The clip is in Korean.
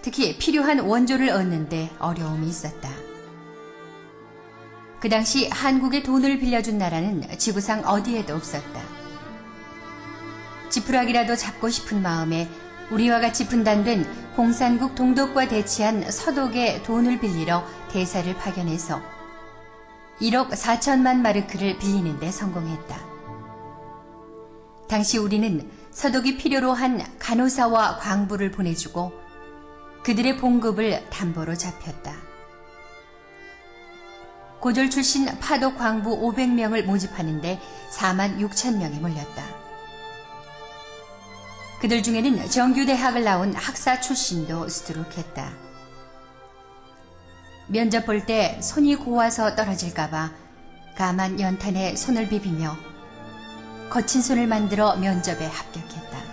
특히 필요한 원조를 얻는데 어려움이 있었다. 그 당시 한국에 돈을 빌려준 나라는 지구상 어디에도 없었다. 지푸라기라도 잡고 싶은 마음에 우리와 같이 분단된 공산국 동독과 대치한 서독에 돈을 빌리러 대사를 파견해서 1억 4천만 마르크를 빌리는 데 성공했다. 당시 우리는 서독이 필요로 한 간호사와 광부를 보내주고 그들의 봉급을 담보로 잡혔다. 고졸 출신 파독 광부 500명을 모집하는데 4만 6천 명이 몰렸다. 그들 중에는 정규대학을 나온 학사 출신도 수두룩했다. 면접 볼 때 손이 고와서 떨어질까봐 가만 연탄에 손을 비비며 거친 손을 만들어 면접에 합격했다.